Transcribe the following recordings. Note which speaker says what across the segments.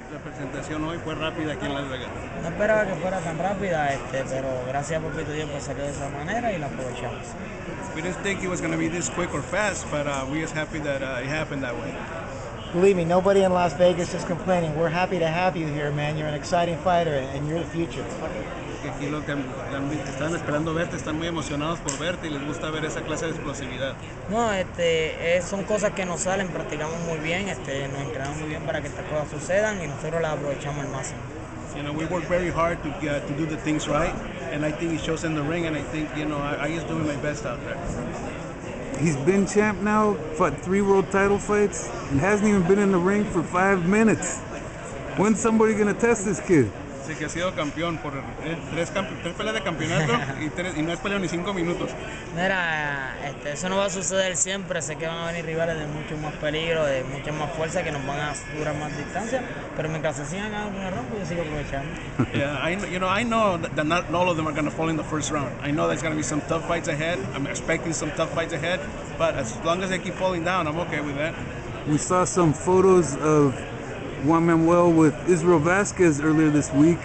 Speaker 1: La presentación hoy fue rápida aquí en Las Vegas.
Speaker 2: No esperaba que fuera tan rápida, pero gracias a Papito Dios pues salió de esa manera y la aprovechamos.
Speaker 1: We didn't think it was going to be this quick or fast, but we're just happy that it happened that way.
Speaker 3: Believe me, nobody in Las Vegas is complaining. We're happy to have you here, man. You're an exciting fighter, and you're the future.
Speaker 1: Aquí los que están esperando verte están muy emocionados por verte y les gusta ver esa clase de explosividad.
Speaker 2: No, son cosas que nos salen, practicamos muy bien, nos entrenamos muy bien para que estas cosas sucedan y nosotros las aprovechamos al máximo.
Speaker 1: You know, we work very hard to do the things right, and I think it shows in the ring, and I think, you know, I just doing my best out there.
Speaker 4: He's been champ now, fought 3 world title fights, and hasn't even been in the ring for 5 minutes. When's somebody gonna test this kid?
Speaker 1: Sí, que ha sido campeón por 3 peleas de campeonato y no has peleado ni 5 minutos.
Speaker 2: Mira, eso no va a suceder siempre. Sé que van a venir rivales de mucho más peligro, de mucha más fuerza, que nos van a durar más distancia. Pero mientras se sigan ganando un error, yo sigo aprovechando.
Speaker 1: Yeah, I know that not all of them are going to fall in the first round. I know there's going to be some tough fights ahead. I'm expecting some tough fights ahead. But as long as they keep falling down, I'm okay with that.
Speaker 4: We saw some photos of Juan Manuel with Israel Vasquez earlier this week.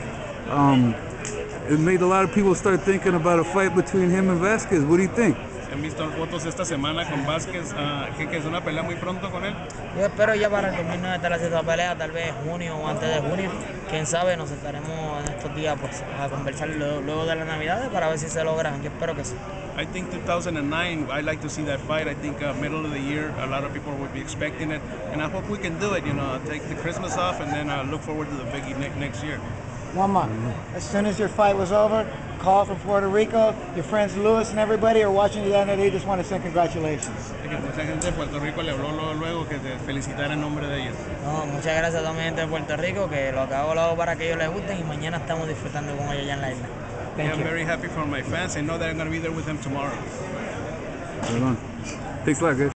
Speaker 4: It made a lot of people start thinking about a fight between him and Vasquez. What do you think?
Speaker 1: He visto fotos esta semana con Vázquez, que es una pelea muy pronto con él.
Speaker 2: Yo espero ya para el 2009 estar haciendo la pelea, tal vez junio o antes de junio. Quién sabe, nos estaremos en estos días pues, a conversar luego de las Navidades para ver si se logra. Yo espero que sí.
Speaker 1: I think 2009, I like to see that fight. I think middle of the year, a lot of people would be expecting it. And I hope we can do it, you know, take the Christmas off and then look forward to the biggie next year.
Speaker 3: Mama, as soon as your fight was over, call from Puerto Rico. Your friends Luis and everybody are watching you down there. They just want to say congratulations.
Speaker 1: Que mucha gente de Puerto Rico le habló luego que te felicitara en nombre de ellos.
Speaker 2: No, muchas gracias a toda mi gente de Puerto Rico, que lo hago para que ellos les gusten y mañana estamos disfrutando con ellos allá en la isla.
Speaker 1: I'm very happy for my fans. I know that I'm going to be there with them tomorrow.
Speaker 4: Right on. Thanks a lot, guys.